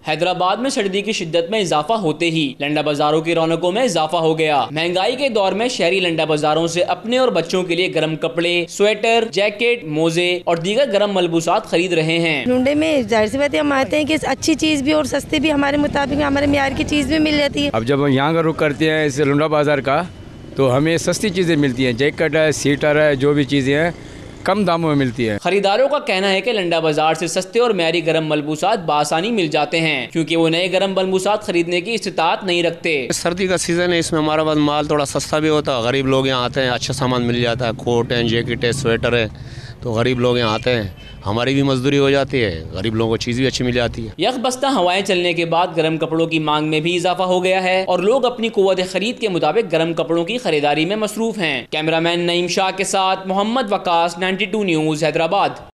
हैदराबाद में सर्दी की शिद्दत में इजाफा होते ही लंडा बाजारों की रौनकों में इजाफा हो गया। महंगाई के दौर में शहरी लंडा बाजारों से अपने और बच्चों के लिए गर्म कपड़े, स्वेटर, जैकेट, मोजे और दीगर गर्म मलबूसात खरीद रहे हैं। लुंडे में जाहिर सी बात है हम आते हैं कि अच्छी चीज भी और सस्ती भी हमारे मुताबिक हमारे म्यार की चीज भी मिल जाती है। अब जब हम यहाँ का रुख करते हैं इस लुंडा बाजार का तो हमें सस्ती चीजें मिलती हैं, जैकेट है, सीटर है, जो भी चीजें हैं कम दामों में मिलती है। खरीदारों का कहना है कि लंडा बाजार से सस्ते और म्यारी गर्म मलबूसात बासानी मिल जाते हैं, क्योंकि वो नए गर्म मलबूसात खरीदने की इस्तिताअत नहीं रखते। सर्दी का सीजन है, इसमें हमारा पास माल थोड़ा सस्ता भी होता है। गरीब लोग यहाँ आते हैं, अच्छा सामान मिल जाता है, कोट है, जैकेट है, स्वेटर है, तो गरीब लोग यहाँ आते हैं, हमारी भी मजदूरी हो जाती है, गरीब लोगों को चीज़ भी अच्छी मिल जाती है। यकबस्ता हवाएं चलने के बाद गर्म कपड़ों की मांग में भी इजाफा हो गया है और लोग अपनी कुव्वत खरीद के मुताबिक गर्म कपड़ों की खरीदारी में मसरूफ हैं। कैमरामैन नईम शाह के साथ मोहम्मद वकास, 92 न्यूज़, हैदराबाद।